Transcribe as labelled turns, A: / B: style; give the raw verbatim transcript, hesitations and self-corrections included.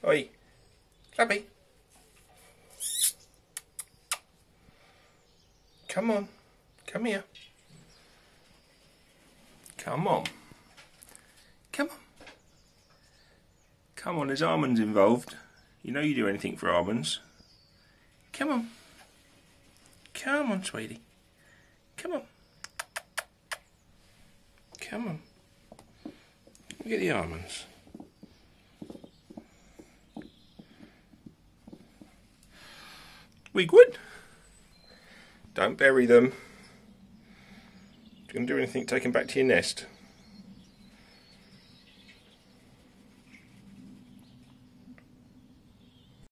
A: Oi. Clubby. Come on. Come here. Come on. Come on. Come on, there's almonds involved. You know you do anything for almonds. Come on. Come on, sweetie. Come on. Come on. Look at the almonds. We good? Don't bury them. If you're going to do anything, take them back to your nest.